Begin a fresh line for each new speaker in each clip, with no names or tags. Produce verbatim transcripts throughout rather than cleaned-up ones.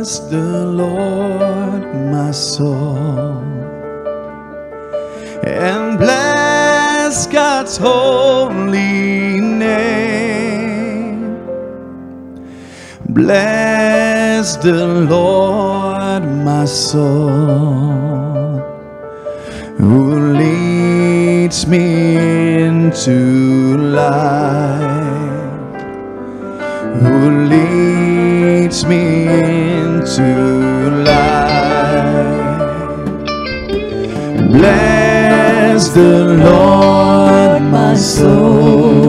Bless the Lord, my soul, and bless God's holy name. Bless the Lord, my soul, who leads me into life, who leads me into life. Bless the Lord, my soul,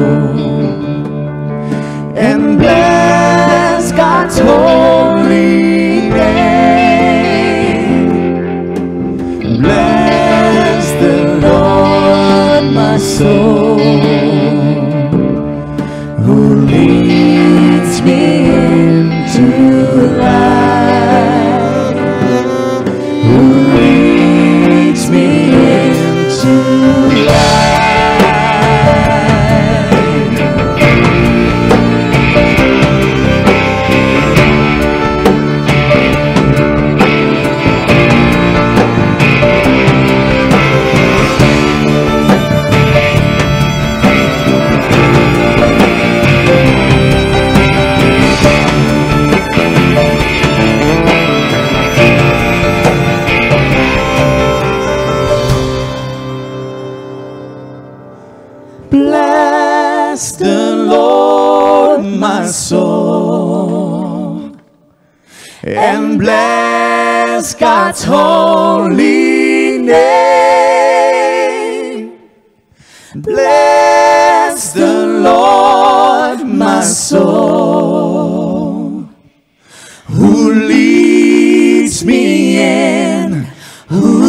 and bless God's holy name. Bless the Lord, my soul, who leads me into life, who leads me into life. Bless the Lord, my soul, and bless God's holy name. Bless the Lord, my soul, who leads me in, who